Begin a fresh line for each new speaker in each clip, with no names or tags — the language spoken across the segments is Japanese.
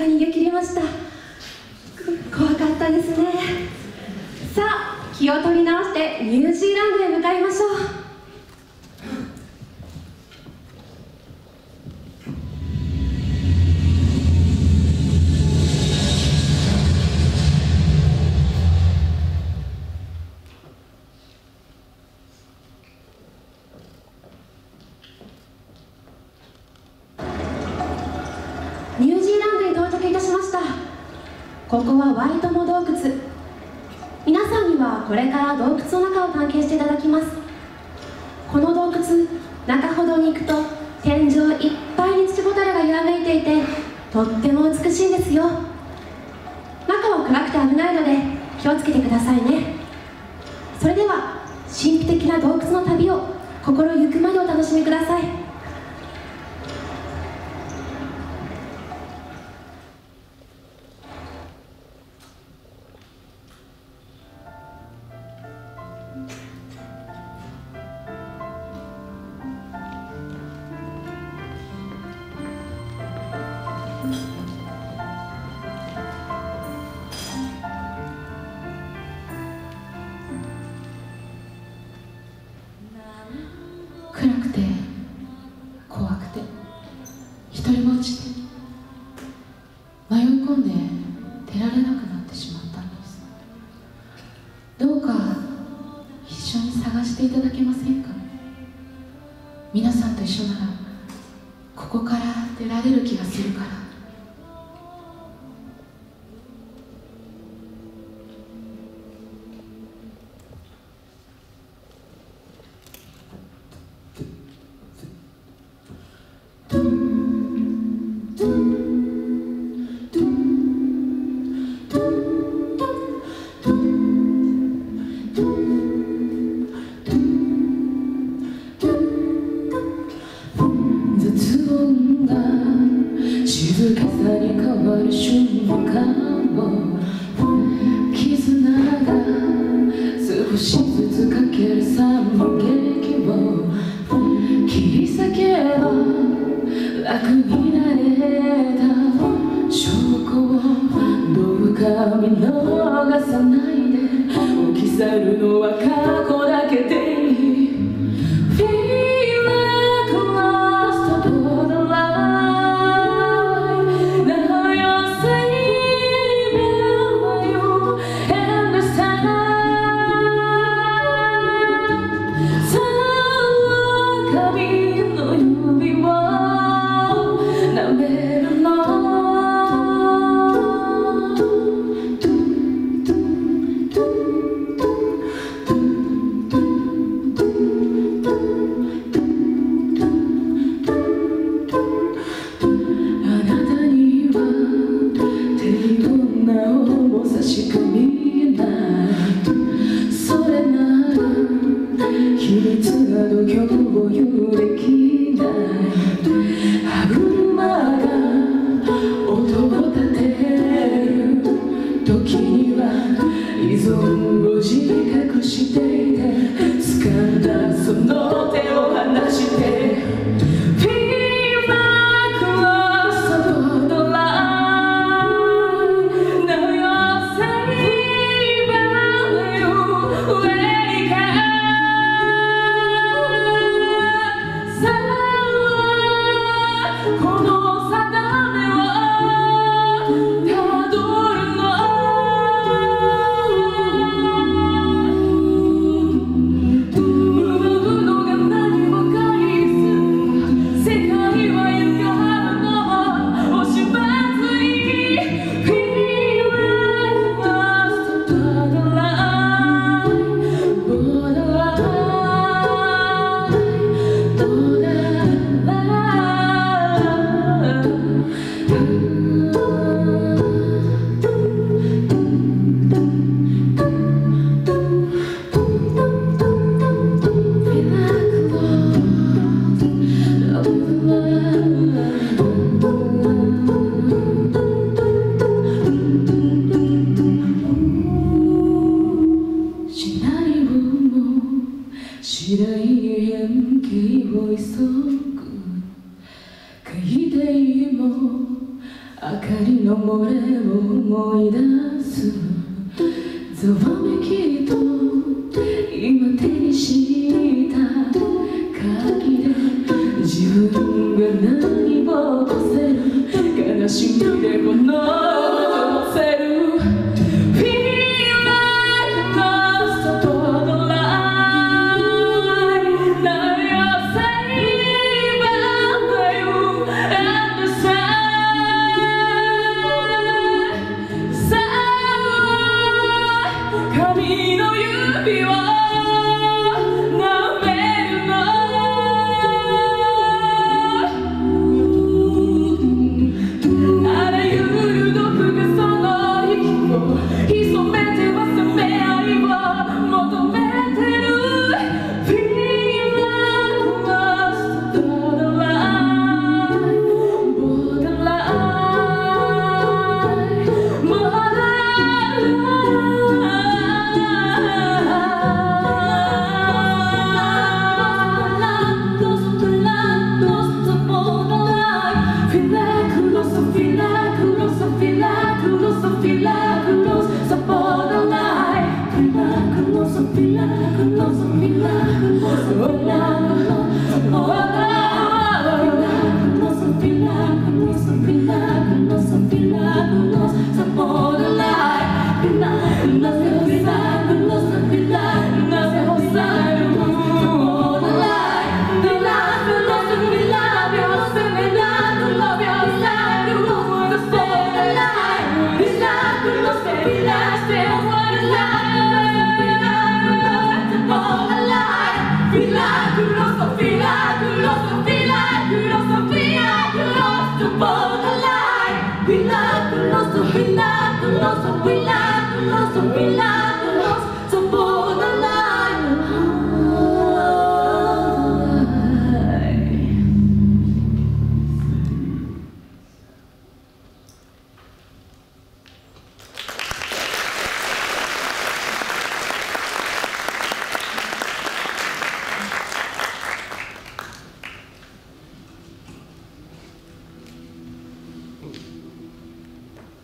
逃げ切りました。怖かったですね。さあ、気を取り直してニュージーランドへ向かいましょう。ニュージーランドに到着いたしました。ここはワイトモ洞窟。皆さんにはこれから洞窟の中を探検していただきます。この洞窟、中ほどに行くと天井いっぱいに土ボタルが揺らめいていて、とっても美しいんですよ。中は暗くて危ないので気をつけてくださいね。それでは神秘的な洞窟の旅を心ゆくまでお楽しみください。
暗くて怖くて一人ぼっちで迷い込んで出られなくなってしまったんです。どうか一緒に探していただけませんか。皆さんと一緒ならここから出られる気がするから。静かさに変わる瞬間も、絆が少しずつかける惨劇を切り裂けば楽になれた証拠をどうか見逃さないで。置き去るのは過去だけでいい。 明かりの漏れを思い出すざわめきと今手にした鍵で自分が何も起こせる悲しみでこの乗せる Feel like lost upon the line Now you're saved by you and the sun髪の指を舐めるのあらゆる毒がその息を潜めては冷め合いを求めてる Feel like lost borderline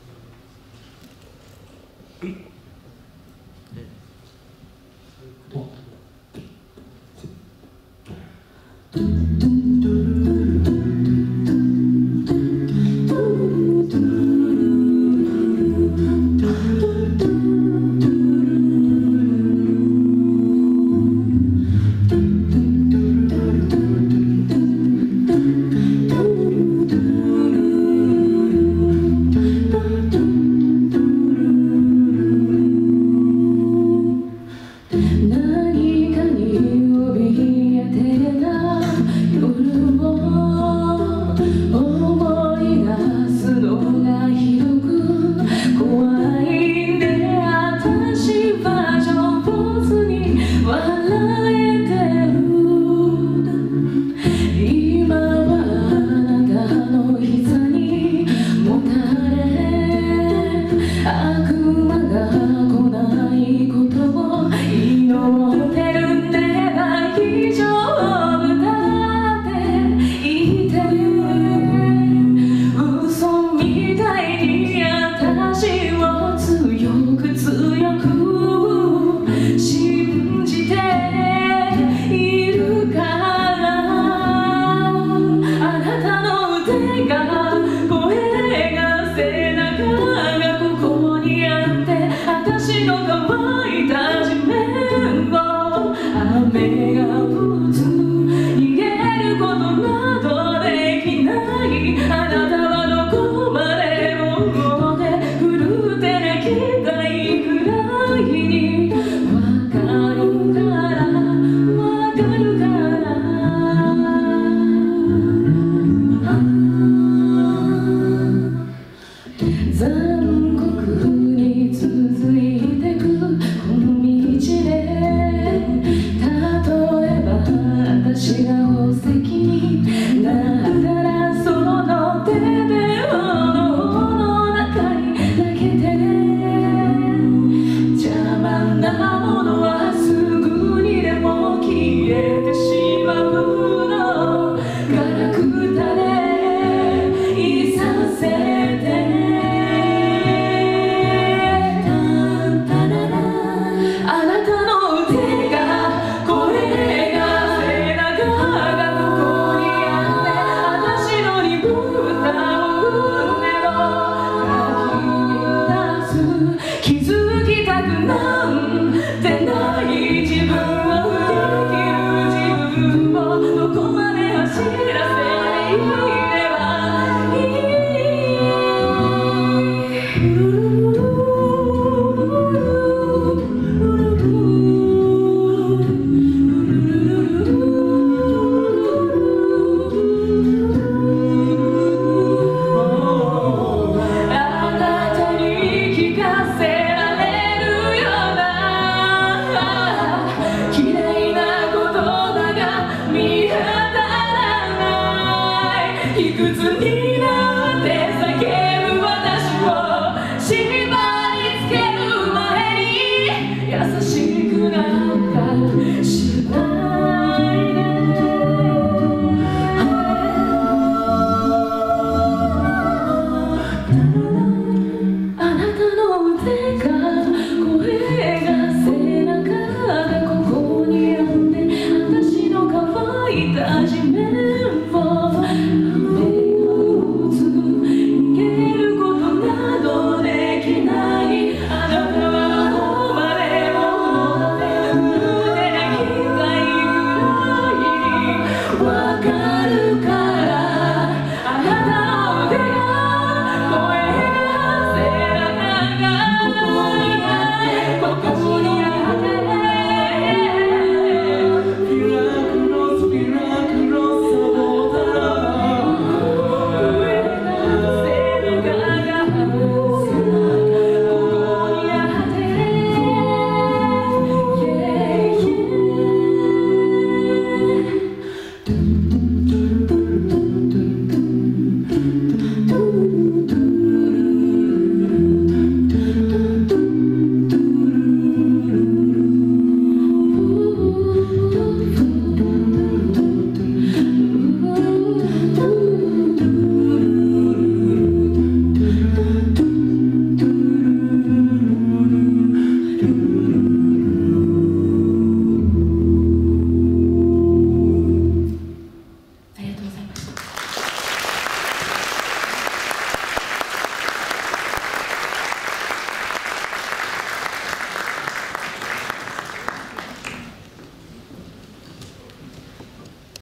어?